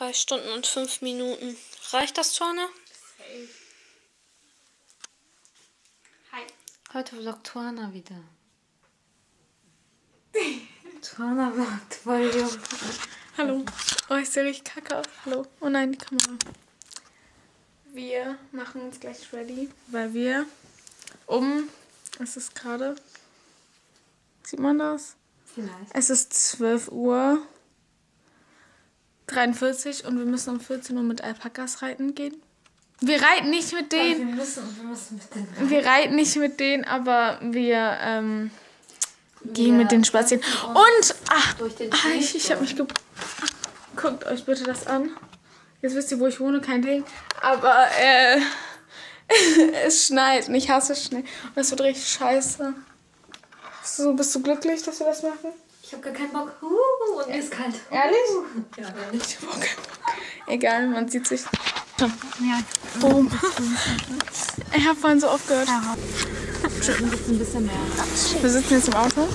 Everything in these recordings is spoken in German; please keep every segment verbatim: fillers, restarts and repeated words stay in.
Drei Stunden und fünf Minuten. Reicht das, Tuana? Hi. Heute vloggt Tuana wieder. Tuana vloggt voll jung. Hallo. Oh, ich sehe richtig kacke aus. Hallo. Oh nein, die Kamera. Wir machen uns gleich ready, weil wir um... Es ist gerade... Sieht man das? Vielleicht. Es ist zwölf Uhr dreiundvierzig und wir müssen um vierzehn Uhr mit Alpakas reiten gehen. Wir reiten nicht mit denen. Ja, wir, müssen, wir müssen mit denen reiten. Wir reiten nicht mit denen, aber wir ähm, gehen mit denen spazieren. Und, ach, ach ich, ich habe mich ge... Guckt euch bitte das an. Jetzt wisst ihr, wo ich wohne, kein Ding. Aber äh, es schneit und ich hasse Schnee. Und das wird richtig scheiße. Bist du, bist du glücklich, dass wir das machen? Ich habe gar keinen Bock. Uh, und mir ist kalt. Ehrlich? Ja, ehrlich. Ich habe auch keinen Bock. Egal, man sieht sich. Ja. Boom. Ich habe vorhin so oft gehört. Ja. Schütten gibt es ein bisschen mehr. Wir sitzen jetzt im Auto.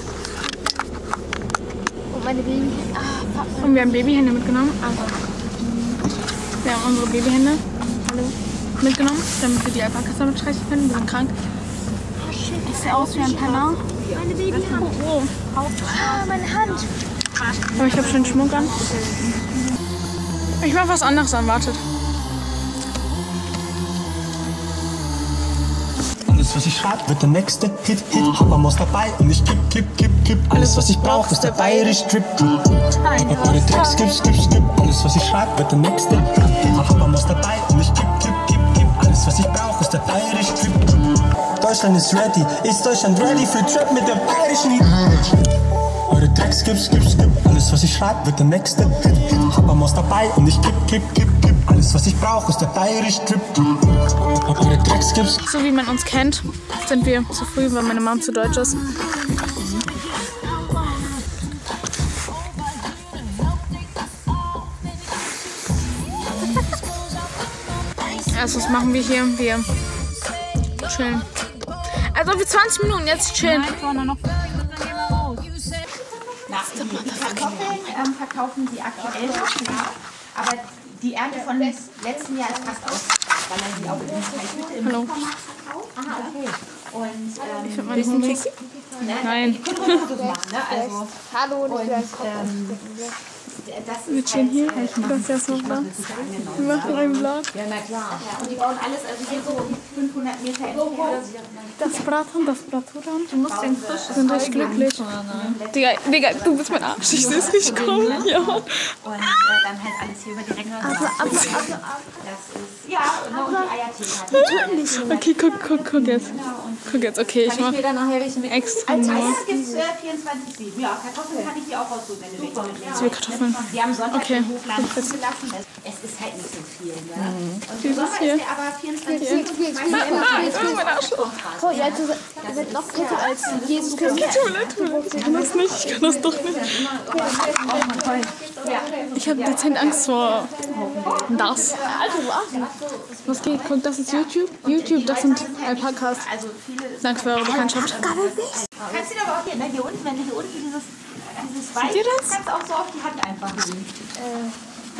Und meine Baby. Ah, fuck. Und wir haben Babyhände mitgenommen. Also, wir haben unsere Babyhände Hallo. mitgenommen, damit wir die Alpakas damit streichen können. Wir sind krank. Ich sehe aus wie ein Penner. Meine Babyhand. Oh. Ah, meine Hand. Aber ich habe schön Schmuck an. Ich mach was anderes an, wartet. Alles, was ich schreib, wird der nächste Hit, Hit. Hoppermaus dabei und ich kipp, kipp, kipp, kipp. Alles, was ich brauch, ist der bayerische Trip. Ohne Tricks, skip, skip, skip. Alles, was ich schreib, wird der nächste Hit, Hit. Hoppermaus dabei und ich kipp, kipp, kipp, kipp. Alles, was ich brauch, ist der bayerische Trip. Deutschland ist ready, ist Deutschland ready für Trap mit der bayerischen Hit. Eure Tracks, skip, skip, skip. Alles, was ich schreib, wird der nächste Hit, Hit. Hoppermaus dabei und ich kipp, kipp, kipp, kipp. Alles, was ich brauch, ist der bayerische Trip. Eure Tracks, skip, skip. So wie man uns kennt, sind wir zu früh, weil meine Mom zu deutsch ist. Also was machen wir hier? Wir chillen. Also für zwanzig Minuten jetzt chillen. Na, die, die Kartoffeln ähm, verkaufen sie aktuell noch, ja. Aber die Ernte von letzten Jahr ist fast ausgefallen, weil er sie auch in Hütte im Hallo. Supermarkt verkauft. Aha, okay. Und ähm, Ich finde meine Hunde. ne, Nein. die können Fotos machen, ne? Also, Hallo, und ähm, das Wir ist chillen hier. halt, Das ist ja so klar. Wir machen einen Vlog. ja, na klar. Ja, und die bauen alles, also hier so fünfhundert Meter entfernt. Das Braten, das Braturan. Du musst den frisch. Wir sind richtig glücklich. Digga, Digga, du bist mein Arsch. Ich sehe es nicht kommen. Ja. Und äh, dann halt alles hier über direkt. Also, also, also, das ist, ja, und die Eiertheke. Okay, guck, guck, guck jetzt. Guck jetzt, okay, ich mach Dann nachher welche mit. extra Als nur. Eis gibt es äh, vierundzwanzig sieben. Ja, Kartoffeln kann ich dir auch rausholen, wenn du welche mitnimmst. Wir Kartoffeln. Die haben Sonntag Okay. im Hofladen zugelassen. Es ist halt nicht so viel. Ne? Und im Dieses Sommer hier. ist der aber vierundzwanzig sieben. Mein Arschloch. Oh, ja, du wird noch kälter als Jesus Christus. Ich kann das nicht, ich kann das doch nicht. Ich habe dezent Angst vor das. Was geht? Guck, das ist YouTube. YouTube, das sind Alpakas. Also viele. Danke für eure Bekanntschaft. Kannst du dir aber auch hier, ne, hier unten, wenn du hier unten dieses, dieses Weiß, ihr das? kannst du auch so auf die Hand einfach legen. Äh.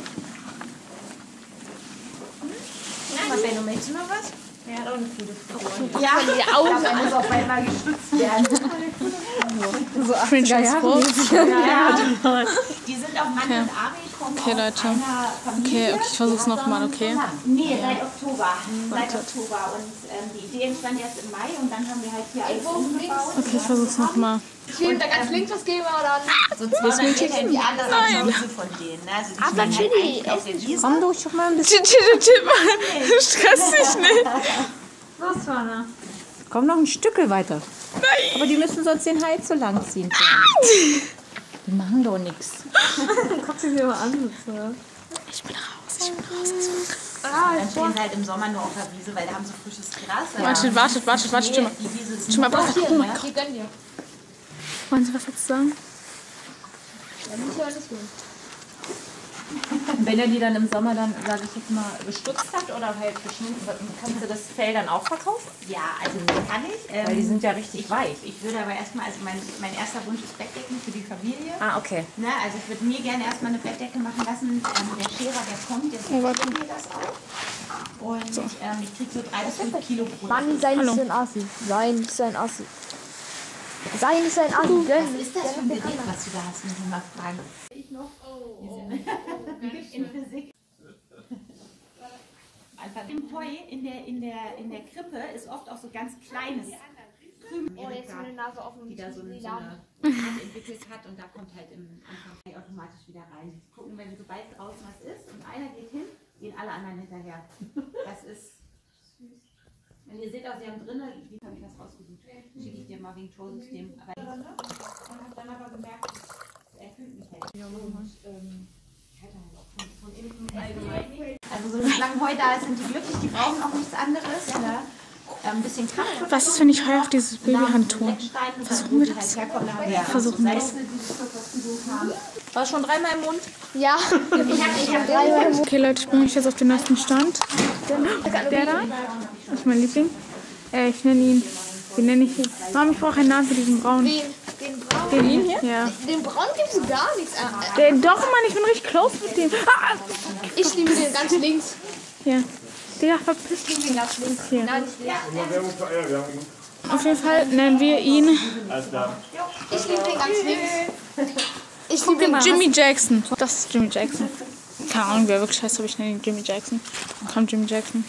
Was, Benno, möchtest du noch was? Ja, hat auch eine gute Figur. Ja, die Augen. Da muss auf einmal gestützt werden. So achtziger Jahre. Ja, die sind auf Mann und Ari. Okay, Leute. Okay, okay, ich versuch's nochmal, okay? Nee, seit Oktober. Seit Oktober. Und ähm, die Idee entstand erst im Mai und dann haben wir halt hier alles umgebaut. Okay, ich versuch's nochmal. Ich will da ganz links was geben, oder? So zweihundert Meter in die andere Seite von denen. Ne? Also die Aber stehen Chili, halt auf der Wiese. Komm du schon mal ein bisschen. Chill, chill, chill, stress dich nicht. Los, Tuana. Komm noch ein Stückel weiter. Nein. Aber die müssen sonst den Hals so lang ziehen. Die machen doch nichts. Guck sie dir mal an. Ich bin raus, ich bin raus. Dann stehen sie halt im Sommer nur auf der Wiese, weil da haben sie frisches Gras. Wartet, wartet, wartet, wartet, stimme. Die Wiese ist Stimme, nur wartet. hier, Oh mein ne? Gott. Die gönnen dir. Wollen Sie was dazu sagen? Ja, nicht alles gut. Und wenn er die dann im Sommer dann, sage ich jetzt mal, gestutzt hat oder halt geschnitten, kannst du das Fell dann auch verkaufen? Ja, also kann ich. Ähm, Weil die sind ja richtig weich. Ich würde aber erstmal, also mein, mein erster Wunsch ist Bettdecken für die Familie. Ah, okay. Ne, also ich würde mir gerne erstmal eine Bettdecke machen lassen. Ähm, der Scherer, der kommt, der sortiert mir das auch. Und so. ähm, ich kriege so drei bis fünf Kilo pro Mann, sein ist ein Assi. Sein ist ein Assi. Sein ist ein Assi. Was ist das für ein Gerät, was du da hast, muss ich mal fragen. Ich noch? Oh. In Physik. Im Heu, in der, in, der, in der Krippe, ist oft auch so ganz kleines Krümel, Oh, jetzt ist meine Nase offen. die da so, eine, so eine Art entwickelt hat und da kommt halt im Anfang automatisch wieder rein. Gucken, wenn du weißt draußen was ist und einer geht hin, gehen alle anderen hinterher. Das ist süß. Wenn ihr seht auch, sie haben drinnen, wie habe ich das rausgesucht? Schicke ich dir mal wegen Trollsystem. Aber ich habe dann aber gemerkt, er erfüllt mich halt. Und, ähm, von innen allgemein. Also solange Heu da ist, sind die glücklich, die brauchen auch nichts anderes. Ja. Ein bisschen Kraft. Was ist, wenn ich Heu auf dieses Babyhand tue? Versuchen wir das? Versuchen wir das. War schon dreimal im Mund? Ja. Ich habe ich hab dreimal im Mund. Okay Leute, ich bringe euch jetzt auf den neuesten Stand. Der da ist mein Liebling. Äh, ich nenne ihn, wie nenne ich ihn? Mama, ich brauche einen Namen für diesen Braun. Den, den Braun? Den hier? Ja. Den Braun gibst du gar nichts an. Der, doch Mann, ich bin richtig close mit dem. Ah! Ich liebe den ganz links. Ja. Digga, verpiss dich. Den ganz links. Hier. Nein, ich liebe Auf jeden Fall nennen wir ihn. Ich liebe den ganz links. Ich Guck liebe dir den mal, Jimmy Jackson. Das ist Jimmy Jackson. Keine Ahnung, wer wirklich heißt, aber ich nenne ihn Jimmy Jackson. Dann kommt Jimmy Jackson.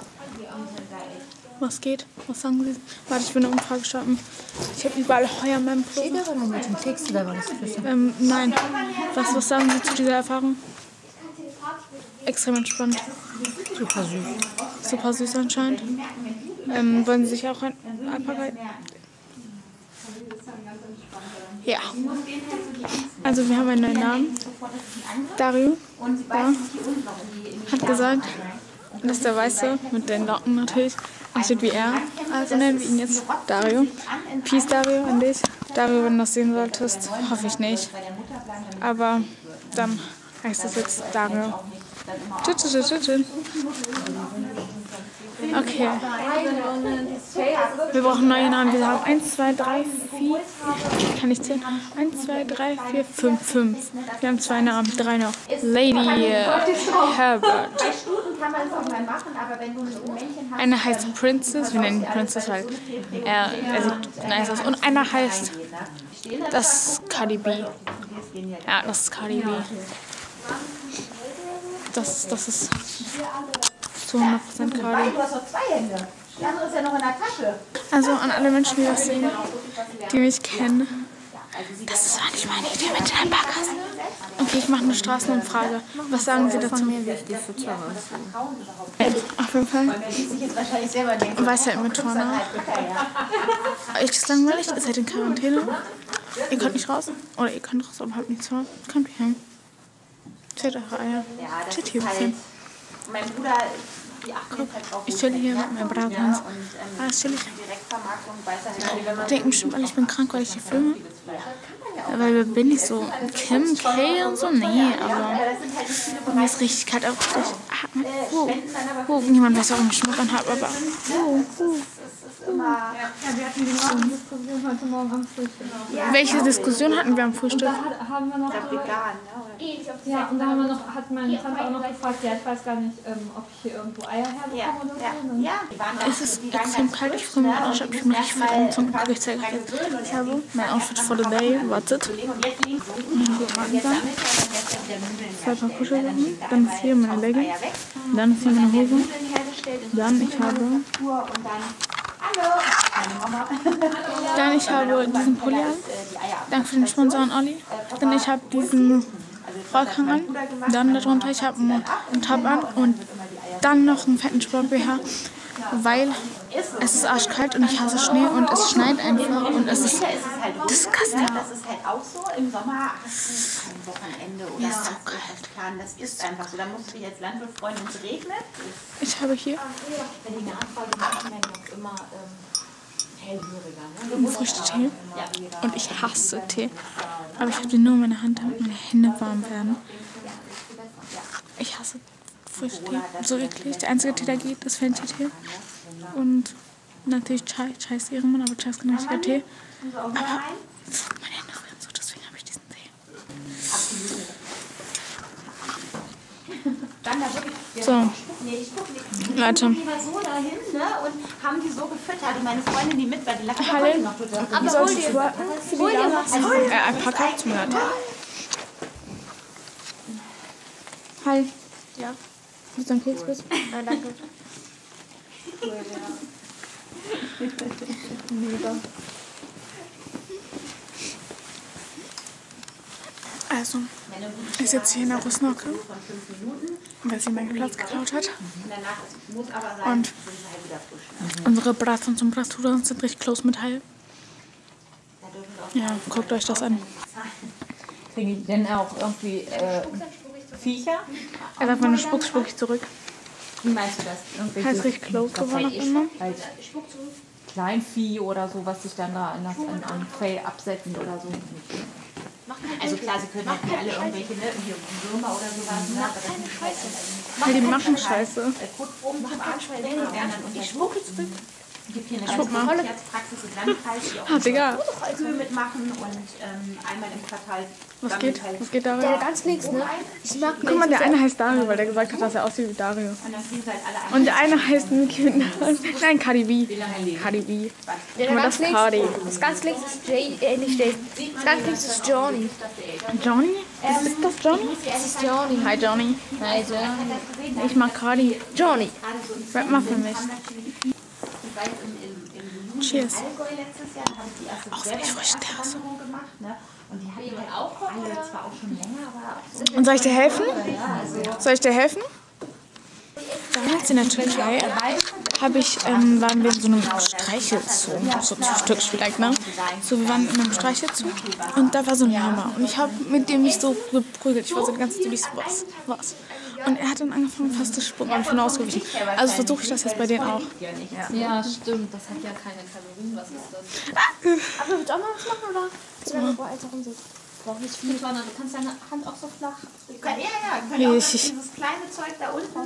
Was geht? Was sagen Sie? Warte, ich will eine Umfrage starten. Ich habe überall Heu an meinem Klo. Kriegst du da was Flüsse? Ähm, nein. Was, was sagen Sie zu dieser Erfahrung? Extrem entspannt. Super süß. Super süß anscheinend. Ähm, wollen Sie sich auch ein Alpaka? Ja. Also wir haben einen neuen Namen. Dario. Ja. Hat gesagt, dass der Weiße mit den Locken natürlich aussieht wie er. Also nennen wir ihn jetzt Dario. Peace Dario an dich. Dario, wenn du das sehen solltest, hoffe ich nicht. Aber dann heißt es jetzt Dario. Tschüss, tschüss, tschüss. Okay. Wir brauchen neue Namen. Wir haben eins, zwei, drei, vier. Ich kann nicht zählen. eins, zwei, drei, vier, fünf, fünf. Wir haben zwei Namen. Drei noch. Lady Herbert. Einer heißt Princess. Wir nennen ihn Princess, weil er, er sieht nice aus. Und einer heißt. Das ist Cardi B. Ja, das ist Cardi B. Das, das ist zu hundert Prozent Cardi. Du hast doch zwei Hände. Die andere ist ja noch in der Tasche. Also an alle Menschen, die das sehen, die mich kennen. Das war nicht meine Idee mit den Alpakas. Okay, ich mache eine Straßenumfrage. Was sagen Sie dazu? Auf jeden Fall. Weisheit mit Turner. Euch ist langweilig, ihr seid in Quarantäne. Ihr könnt nicht raus. Oder ihr könnt raus, aber habt nichts vor. Kommt hier hin. Chillt eure Eier. Chillt hier ein bisschen. Mein Bruder, die achten jetzt halt drauf. Ich chill hier mit meinem Bruder ganz. Alles chillig. Ich denke bestimmt alle, ich bin krank, weil ich hier filme. Weil bin ich so Kim K und so? Nee, aber mir ist richtig kalt auch richtig. Wo? Wo? Niemand weiß, warum ich Schmuck anhabe, aber wo? Wo? Ja, wir hatten die Diskussion heute Morgen am Frühstück. Welche Diskussion hatten wir am Frühstück? Da haben wir noch. Ja, und da haben wir noch, hat meine Tante auch noch gefragt, ja, ich weiß gar nicht, ähm, ob ich hier irgendwo Eier herbekomme oder so. Ne? Es ist extrem kalt, ich freue mich auch schon, ich bin richtig fett angezogen. Okay, ich zeige euch jetzt. Ich habe mein Outfit for the day, wartet. Zwei Paar Kuschelsocken, dann ist hier meine Leggings, dann ist hier meine Hose, dann ich habe, dann ich habe diesen Pulli an, danke für den Sponsor an Olli, dann ich habe diesen Rollkragen an, dann darunter ich habe einen Top an und dann noch einen fetten Sport-B H, weil es ist arschkalt und ich hasse Schnee und es schneit einfach und es ist disgusting. Das ist halt auch so, im Sommer hast du kein Wochenende oder Mir ist so was kalt. planen. Das ist einfach so, da musst du dich als Landwirt freuen, wenn es regnet. Ich habe hier Wenn die Nachfrage nach werden auch immer ähm, hellhöriger. Ne? einen Früchtetee und ich hasse Tee, aber ich habe den nur in meiner Hand, damit meine Hände warm werden. ich hasse Früchtetee. So eklig. Der einzige Tee, der geht, ist Fenty-Tee. Und natürlich Chai. Chai ist Ehrenmann, aber Chai ist kein richtiger Tee. Aber meine Hände rühren so, deswegen habe ich diesen Tee. So, Leute. Die war so dahin, ne? Und haben die so gefüttert. Und meine Freundin, die mit war, die lacht Hallo. noch total. Aber soll ich twerken? Hol dir was. Äh, ein paar Kaktus mir. Hi. Ja. Willst du einen Keks bitte? Nein, danke. Mega. Also, ich sitze hier in der Russnocke, weil sie meinen Platz geklaut hat. Und unsere Bratwurst und Bratwurst sind richtig close mit Heil. Ja, guckt euch das an. Kriegen die denn auch irgendwie äh, Viecher? Er sagt, meine Spuck spuck ich zurück. Wie meinst du das? Er ist richtig close geworden auf einmal. Halt Kleinvieh oder so, was sich dann da an das an, an Fell absetzen oder so. Also klar, sie können halt nicht alle irgendwelche, ne, irgendwie Würmer oder sowas, ne, aber das ist Scheiße. Ja, die machen Scheiße. Kotproben zum Anschwellen und werden dann untersucht. Es gibt hier eine ganz tolle Praxis im Landkreis, die auch Ah, Digga. Kühe mitmachen und ähm, einmal im Quartal. Was geht? Was geht da? Der ganz links, ne? Ich mag Guck mal, der eine heißt Dario, weil der gesagt hat, dass er aussieht wie Dario. Und dann kriegen sie halt alle Und der eine heißt Nicki Minaj. Nein, Cardi B. Cardi B. der Guck mal, ganz das ist links. Cardi. Das ganz links ist Jay, äh, nicht Jay. Das ganz links ist Johnny. Johnny? Ist das Johnny? Das ist Johnny. Hi, Johnny. Hi, Johnny. Ich mag Cardi. Johnny. Rap mal für mich. Cheers. Auch sehr frisch, der ist so. gemacht, ne? Und die hatten halt auch alle, zwar auch schon länger, aber auch so. Und soll ich dir helfen? Soll ich dir helfen? Damals in der Türkei habe ich, ähm, waren wir in so einem Streichelzoo, so türkisch vielleicht, ne? So, wir waren in einem Streichelzoo und da war so ein Lama und ich habe mit dem nicht so geprügelt. Ich war so die ganze Zeit, so, was, was? Und er hat dann angefangen fast zu spucken und ich bin ausgewichen. Also versuche ich das jetzt bei denen auch. Ja, stimmt. Das hat ja keine Kalorien. Was ist das? Aber willst du auch mal was machen, oder? So, wo eins rumsitzt. Brauch nicht viel. Du kannst deine Hand auch so flach. Ja, ja, können auch Ich- das, dieses kleine Zeug da unten.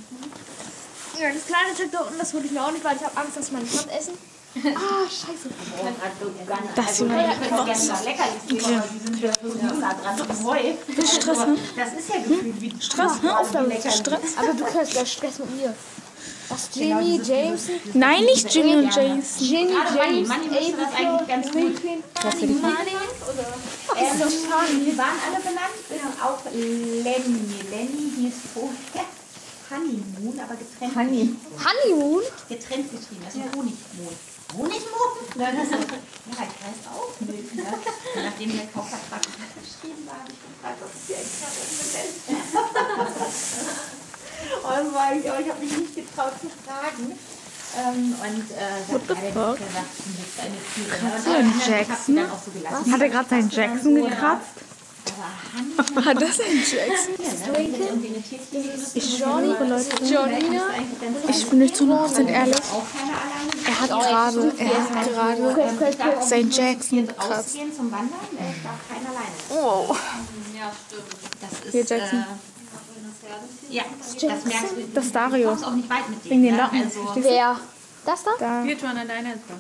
Ja, das kleine Stück da unten, das würde ich mir auch nicht, weil ich habe Angst, dass meine Hand essen. Ah, scheiße. Das hier Ja, mal. ich würde gerne noch Leckerlis geben, aber die sind ja so nah dran wie Heu. Stress, ne? Das ist ja gefühlt wie Stress, ne? auf damit. Stress. Aber du kriegst gleich Stress mit mir. Was, Jamie, Jameson? Nein, nicht Jimmy und Jason. Jenny, Gerade Manni, James, Manni müsste das eigentlich ganz gut. Manny, Manny. Ähm, wir waren alle benannt, bis auf Lenny. Lenny hieß vorher Honeymoon, aber getrennt. Honey. Honeymoon? Getrennt geschrieben, also Honigmond. Honigmond? Ja, das ist, ja, ich weiß auch nicht. Ne? Und nachdem der Kaufvertrag geschrieben war, habe ich gefragt, ob ich die extra umbenennt. Und das war ich, aber ich habe mich nicht getraut zu fragen. Ähm, und äh, What the fuck? Kratzt du einen Jackson? Hat er gerade seinen Jackson gekratzt? War das ein Jackson? Ich schwöre, Leute. Johnina? Ich bin nicht zu hundert Prozent ehrlich. Er hat gerade, er hat gerade sein Jackson gekratzt. Zum Wandern, äh, darf keiner alleine. Wow. Das ist, Hier, Jackson. Äh, ja, das merkst du. Das ist Du Dario. kommst auch nicht weit mit Wegen denen. den Ne? Locken. Also, Wer? Das da? Da. Hier, Joanna, deine ist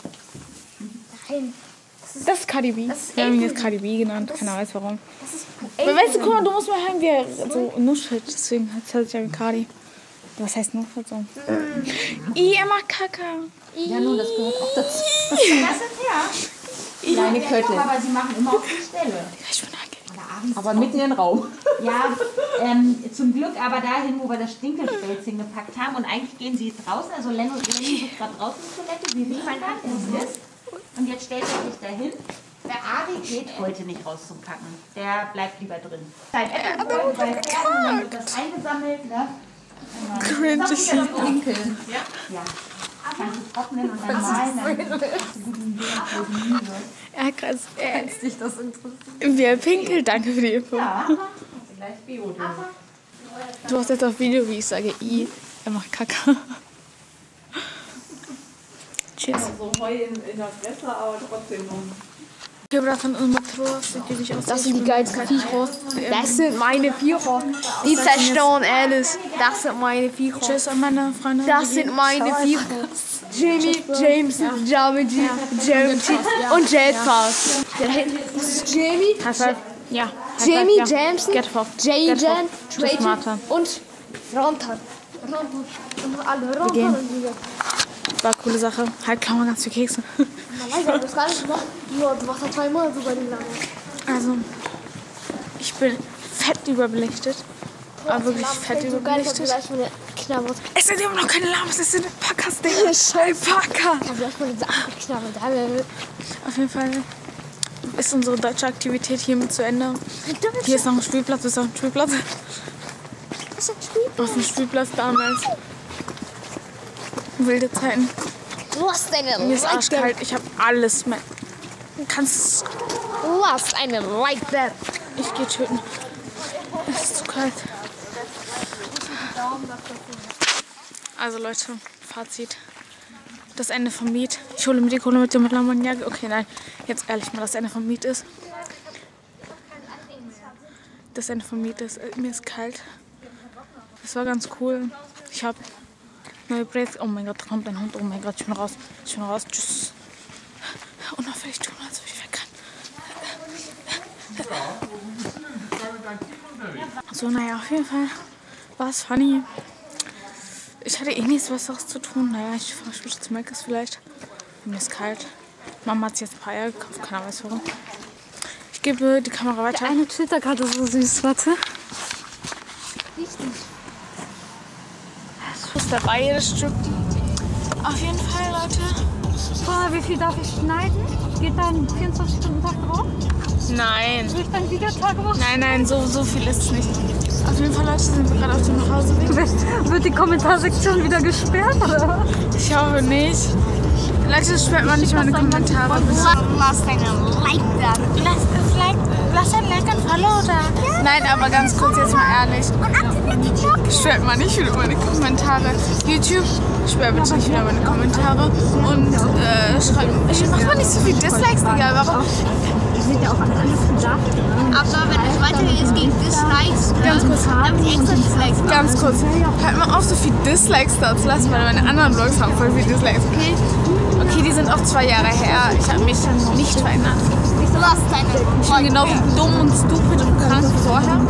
Nein. Das ist Cardi B. ist Wir haben ihn jetzt Cardi B genannt. Keiner weiß warum. Das ist Aber weißt du, guck mal, du musst mal hören, wie er so nuschelt. Deswegen hat er sich ja wie Cardi. Was heißt nuschelt so? I, er macht Kacke. Ja, nun, das gehört auch dazu. das sind ja. Kleine Köttel. Aber sie machen immer auf die Stelle. Ich bin angenehm. Oder abends. Aber mitten in den Raum. Ja, ähm, zum Glück aber dahin, wo wir das Stinkelspelzchen gepackt haben. Und eigentlich gehen sie draußen. Also Lenno Lenny sitzt gerade draußen in der Toilette. Sie riechen dann, wo es ist. Und jetzt stellt er sich dahin. Der Ari geht heute nicht raus zum Kacken. Der bleibt lieber drin. Sein Äpfelbrot bei Pferden, dann wird das eingesammelt. Ne? Cringe. Ich Pinkeln. Ja. Kannst du trocknen und dann malen. Dann hast du gute Ideen. Er hat gerade. Er, Dich das interessiert. wie er pinkelt. Danke für die Info. Ja. Gleich Bio. Du hast jetzt auf Video, wie ich sage, I, er macht Kacke. Cheers. So Heu in, in der Fresse, aber trotzdem noch. Okay, das sind unsere Matros, die sich aus. Das sind die geilsten Viecher. Das sind meine Viecher. Die zerstören alles. Das sind meine Viecher. Tschüss an meine Freunde. Das sind meine Viecher. Jamie, James, Jamie, James und Jetpack. Da hinten ist Jamie. Ja. Jamie, ja. Jameson, Jay, Jan, Trajan Martin. und Rontan. Rontan. Und alle Rontan gehen. und Liga. War eine coole Sache. Halt kaum ganz viel Kekse. Leider, das gar nicht gemacht. Nur, du warst ja zweimal so bei dem Lager. Also, ich bin fett überbelichtet. Aber wirklich fett überbelichtet. Es sind immer noch keine Lamas, es sind Packers, Digga. Scheiß Packer. Auf jeden Fall ist unsere deutsche Aktivität hiermit zu Ende. Hier ist noch ein Spielplatz, ist auch ein Spielplatz. Was ist ein Spielplatz? Auf dem Spielplatz damals. Wilde Zeiten. Du hast eine Mir ist Like arschkalt, ich habe alles mehr. Kannst Du hast eine Like that. Ich gehe töten. Es ist zu kalt. Also Leute, Fazit. Das Ende vom Miet. Ich hole mir die Kohle mit dem Lamagnac. Okay, nein. Jetzt ehrlich mal, das Ende vom Miet ist. Das Ende vom Miet ist. Äh, mir ist kalt. Das war ganz cool. Ich habe neue Braids. Oh mein Gott, da kommt ein Hund. Oh mein Gott, ich bin raus. Ich bin raus. Tschüss. Unauffällig tun, als ob ich weg kann. So, naja, auf jeden Fall war es funny. Ich hatte eh nichts Besseres zu tun. Naja, ich fahre später zu Meckes vielleicht. Mir ist kalt. Mama hat sich jetzt ein paar Eier gekauft. Keiner weiß warum. Ich gebe die Kamera weiter. Der eine twittert gerade so süß, warte. Das ist der bayerische Strip. Auf jeden Fall, Leute. Boah, wie viel darf ich schneiden? Geht dann vierundzwanzig Stunden Tag drauf? Nein. Soll ich dann wieder Tage machen? Nein, nein, so, so viel ist es nicht. Auf jeden Fall, Leute, sind wir gerade auf dem Nachhauseweg. Wird, wird die Kommentarsektion wieder gesperrt, oder? Ich hoffe nicht. Leute, sperrt man nicht meine Kommentare. Lass deine Like da. Lass, like, lass ein Like und Follow da. Nein, aber ganz kurz jetzt mal ehrlich. Sperrt mal nicht wieder meine Kommentare. YouTube, sperrt bitte nicht wieder meine Kommentare. Und äh, schreibt, macht mal nicht so viel Dislikes, Digga. Warum? Sind ja auch alles gesagt. Aber wenn es weitergeht gegen Dislikes, Ganz kurz. dann ich extra Dislikes. Ganz kurz. Hört mal auf, so viel Dislikes da zu lassen, weil meine anderen Vlogs haben voll viel Dislikes, okay? Okay, die sind auch zwei Jahre her. Ich habe mich nicht verändert. Lass deine Ich bin genauso dumm und stupid und krank wie vorher.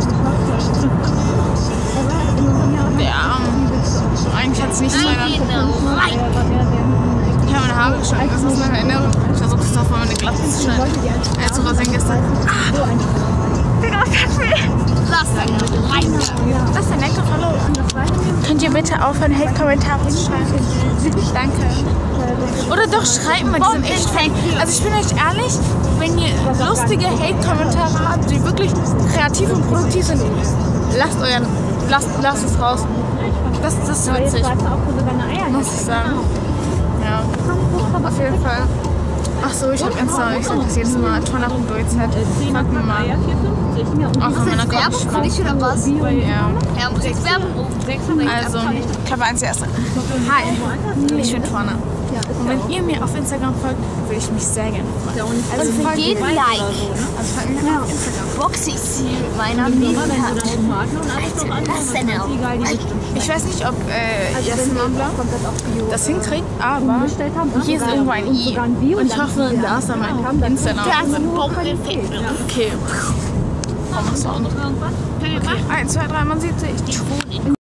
Ja, eigentlich hat es nichts verändert. Ich habe meine Haare geschnitten, das ist meine Erinnerung. Ich versuche es auch mal meine Glatze zu schneiden. Äh, zu rasieren gestern. Ah! Digga, das hat weh! Lass deine Like da. Das ist ein netter Follow. Könnt ihr bitte aufhören, Hate-Kommentare zu schreiben? Danke. Oder doch, schreibt mal, die sind echt fake. Also ich bin euch ehrlich, wenn ihr lustige Hate-Kommentare habt, die wirklich kreativ und produktiv sind, lasst euren, lasst, lasst es raus. Das, das ist witzig, muss ich sagen. Ja, auf jeden Fall. Ach so, ich habe Insta, ich sage das jedes Mal, Torna.oez, fragt mir mal. Auch von meiner Werbung für dich oder was? Ja. Ja, muss jetzt Werbung. Also, Klappe eins erste. Hi, ich bin Torna. Und wenn ihr mir auf Instagram folgt, würde ich mich sehr gerne freuen. Also Und für jeden mir. Like Also folgt mir auf Instagram. boxe ich sie mit meiner Babyhand. Lass deine Like. Ich weiß nicht, ob äh, Jasmin Mambla das hinkriegt, aber hier ist irgendwo ein I. Und ich hoffe, da ist dann mein Instagram. Das ist ein Bock-Effekt. Okay. Komm, was auch noch. Okay, eins, zwei, drei, man sieht sich.